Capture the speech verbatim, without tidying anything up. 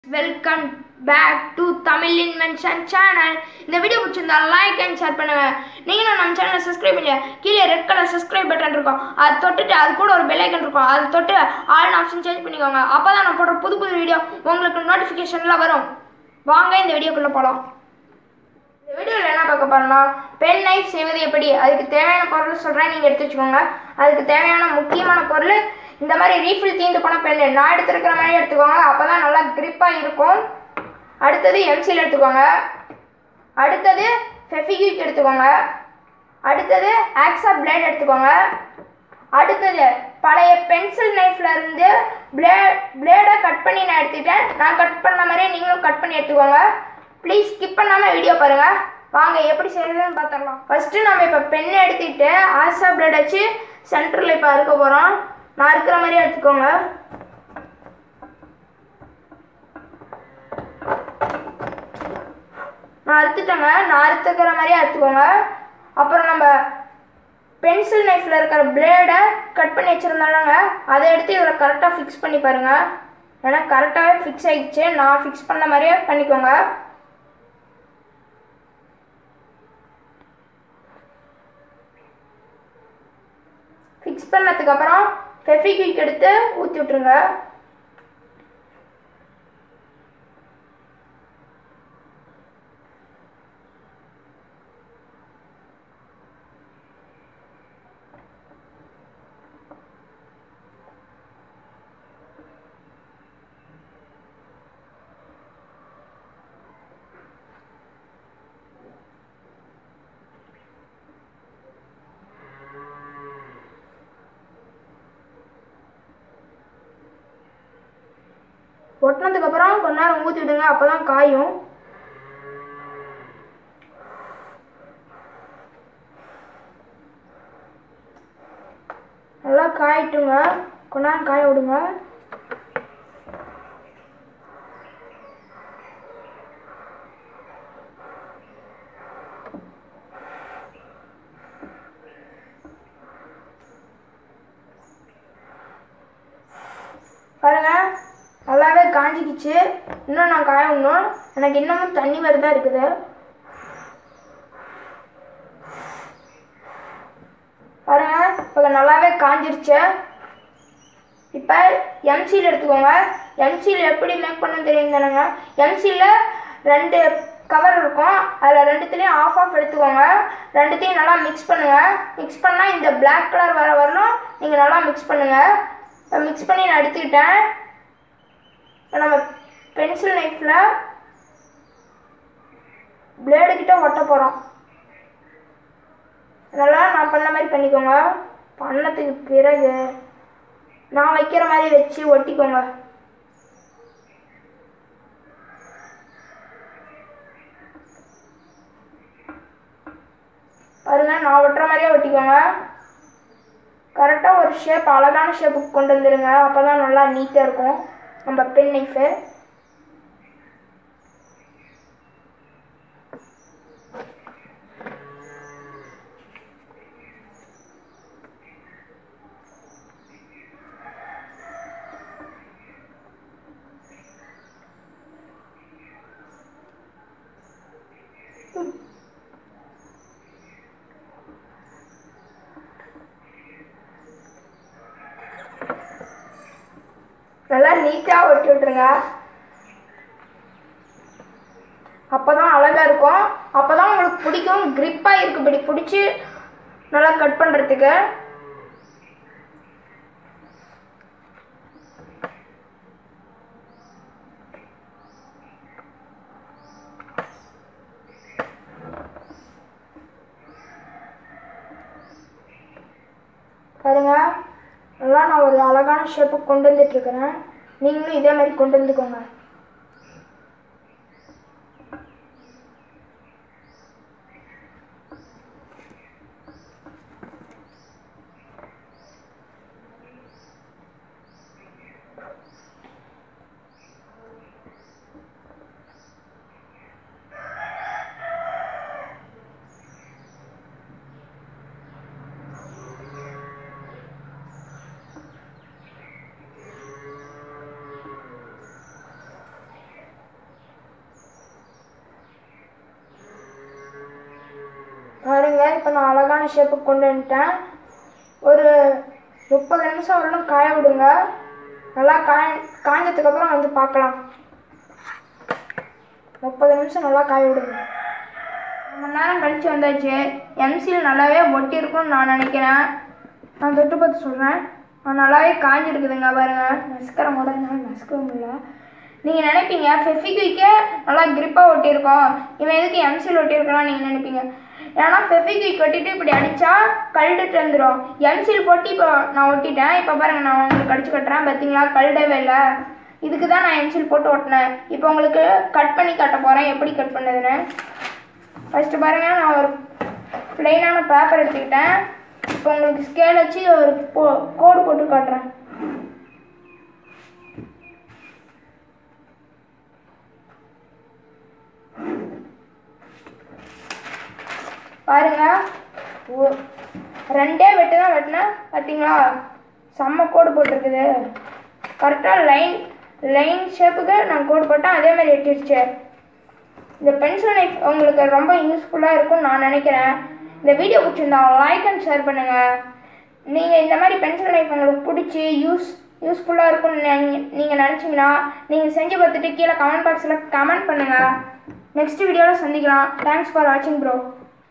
Welcome back to Tamil invention channel. இந்த video பிடிச்சிருந்தா like and share பண்ணுங்க. நீங்களும் நம்ம சேனலை சப்ஸ்கிரைப் பண்ணி கீழே ரெட் கலர் சப்ஸ்கிரைப் பட்டன் இருக்கும், அதை தொட்டுட்டு அது கூட ஒரு பெல் ஐக்கன் இருக்கும், அதை தொட்டு ஆல் ஆப்ஷன் சேஞ்ச் பண்ணிக்கோங்க. அப்போ தான் நான் போடுற புது புது வீடியோ உங்களுக்கு நோட்டிஃபிகேஷன்லாம் வரும். வாங்க இந்த வீடியோக்குள்ளே போகலாம். இந்த வீடியோவில் என்ன பார்க்க போறோம்னா, பென் நைஃப் செய்வது எப்படி, அதுக்கு தேவையான பொருள் சொல்கிறேன், நீங்கள் எடுத்து வச்சுக்கோங்க. அதுக்கு தேவையான முக்கியமான பொருள் இந்த மாதிரி ரீஃபில் தீந்து போன பென்னு நான் எடுத்துருக்கிற மாதிரி எடுத்துக்கோங்க, அப்போ தான் நல்லா கிரிப்பாக இருக்கும். அடுத்தது எம்சில் எடுத்துக்கோங்க. அடுத்தது ஃபெவிக்விக் எடுத்துக்கோங்க. அடுத்தது ஆக்ஸா பிளேட் எடுத்துக்கோங்க. அடுத்தது பழைய பென்சில் நைஃப்ல இருந்து பிளே பிளேடை கட் பண்ணி நான் எடுத்துக்கிட்டேன். நான் கட் பண்ண மாதிரியே நீங்களும் கட் பண்ணி எடுத்துக்கோங்க. ப்ளீஸ் ஸ்கிப் பண்ணாமல் வீடியோ பாருங்கள். வாங்க எப்படி செய்யறதுன்னு பார்த்துடலாம். ஃபஸ்ட்டு நம்ம இப்போ பெண்ணை எடுத்துக்கிட்டு ஆக்ஸா பிளேட் வச்சு சென்டரில் இப்போ அறுக்க போகிறோம். நான் இருக்கிற மாதிரி எடுத்துக்கோங்க. நான் அறுத்துட்டேங்க. நான் அறுத்துக்கிற மாதிரியே அறுத்துக்கோங்க. அப்புறம் நம்ம பென்சில் நைஃப்பில் இருக்கிற பிளேடை கட் பண்ணி வச்சுருந்தாலங்க, அதை எடுத்து இதில் கரெக்டாக ஃபிக்ஸ் பண்ணி பாருங்கள். ஏன்னா கரெக்டாகவே ஃபிக்ஸ் ஆகிடுச்சு. நான் ஃபிக்ஸ் பண்ண மாதிரியே பண்ணிக்கோங்க. ஃபிக்ஸ் பண்ணதுக்கப்புறம் ஃபெவிக்விக் எடுத்து ஊற்றி விட்ருங்க. ஒட்டினதுக்கப்புறம் கொஞ்ச நேரம் ஊற்றி விடுங்க, அப்போ தான் காயும். நல்லா காயிட்டுங்க, கொஞ்ச நேரம் காய விடுங்க. பாருங்க, நல்லாவே காஞ்சிக்கிச்சு. இன்னும் நான் காய விடணும். எனக்கு இன்னமும் தண்ணி வரதான் இருக்குது. பாருங்க, இப்போ நல்லாவே காஞ்சிருச்சு. இப்போ எம்சியில் எடுத்துக்கோங்க. எம்சியில் எப்படி மேக் பண்ண தெரியும் தானேங்க. எம்சியில் ரெண்டு கவர் இருக்கும், அதில் ரெண்டுத்துலேயும் ஆஃப் ஆஃப் எடுத்துக்கோங்க. ரெண்டுத்தையும் நல்லா மிக்ஸ் பண்ணுங்கள். மிக்ஸ் பண்ணால் இந்த பிளாக் கலர் வர வரணும் நீங்கள் நல்லா மிக்ஸ் பண்ணுங்கள். மிக்ஸ் பண்ணி நான் எடுத்துக்கிட்டேன். நம்ம பென்சில் நைஃப்பில் பிளேடு கிட்ட ஒட்ட போகிறோம். நல்லா நான் பண்ண மாதிரி பண்ணிக்கோங்க. பண்ணதுக்கு பிறகு நான் வைக்கிற மாதிரி வச்சு ஒட்டிக்கோங்க. பாருங்க, நான் ஒட்டுற மாதிரியே ஒட்டிக்கோங்க. கரெக்டாக ஒரு ஷேப், அழகான ஷேப்புக்கு கொண்டு வந்துடுங்க. அப்போ தான் நல்லா நீட்டாக இருக்கும் நம்ம பென் நைஃபு. நல்லா நீட்டாக ஒட்டி விட்டுருங்க. அப்போ தான் அழகாக இருக்கும். அப்போ தான் உங்களுக்கு பிடிக்கும். கிரிப்பாக இருக்குபடி பிடிச்சி நல்லா கட் பண்ணுறதுக்கு. பாருங்க, நல்லா நான் ஒரு அழகான ஷேப்புக்கு கொண்டு வந்துட்டுருக்கிறேன். நீங்களும் இதே மாதிரி கொண்டு வந்துக்கோங்க. பாருங்கள், இப்போ நான் அழகான ஷேப்புக்கு கொண்டு வந்துட்டேன். ஒரு முப்பது நிமிஷம் வரணும் காய விடுங்க. நல்லா காய காய்ஞ்சதுக்கப்புறம் வந்து பார்க்கலாம். முப்பது நிமிஷம் நல்லா காய விடுங்க. ரொம்ப நேரம் கழித்து வந்தாச்சு. எம்சில் நல்லாவே ஒட்டியிருக்கும்னு நான் நினைக்கிறேன். நான் தொட்டு பார்த்து சொல்கிறேன். நல்லாவே காய்ஞ்சிருக்குதுங்க பாருங்கள். நசுக்கிற முதல்ல நசுக்க முடியல. நீங்கள் நினைப்பீங்க ஃபெவிக்விக்கே நல்லா கிரிப்பாக ஒட்டியிருக்கோம், இவன் எதுக்கு எம்சில் ஒட்டியிருக்கலாம் நீங்கள் நினைப்பீங்க. ஏன்னா ஃபெவிக்விக் ஒட்டிட்டு இப்படி அடித்தா கழுட்டு வந்துடும். எம்சில் போட்டு இப்போ நான் ஒட்டிட்டேன். இப்போ பாருங்கள், நான் உங்களுக்கு அடிச்சு கட்டுறேன். பார்த்தீங்களா, கழுடவே இல்லை. இதுக்கு தான் நான் எம்சில் போட்டு ஒட்டினேன். இப்போ உங்களுக்கு கட் பண்ணி காட்ட போகிறேன் எப்படி கட் பண்ணதுன்னு. ஃபஸ்ட்டு பாருங்கள், நான் ஒரு ப்ளைனான பேப்பர் எடுத்துக்கிட்டேன். இப்போ உங்களுக்கு ஸ்கேல் வச்சு ஒரு போ கோடு போட்டு காட்டுறேன். பாருங்க, ரெண்டே வெட்டு தான் வெட்டினேன். பார்த்தீங்களா, செம்ம கோடு போட்டிருக்குது. கரெக்டாக லைன் லைன் ஷேப்புக்கு நான் கோடு போட்டேன். அதே மாதிரி வெட்டிடுச்சு. இந்த பென்சில் நைஃப் உங்களுக்கு ரொம்ப யூஸ்ஃபுல்லாக இருக்கும்னு நான் நினைக்கிறேன். இந்த வீடியோ பிடிச்சிருந்தா லைக் அண்ட் ஷேர் பண்ணுங்கள். நீங்கள் இந்த மாதிரி பென்சில் நைஃப் உங்களுக்கு பிடிச்சி யூஸ் யூஸ்ஃபுல்லாக இருக்கும்னு நீங்கள் நினச்சிங்கன்னா நீங்கள் செஞ்சு பார்த்துட்டு கீழே கமெண்ட் பாக்ஸில் கமெண்ட் பண்ணுங்கள். நெக்ஸ்ட் வீடியோவில் சந்திக்கலாம். தேங்க்ஸ் ஃபார் வாட்சிங் ப்ரோ.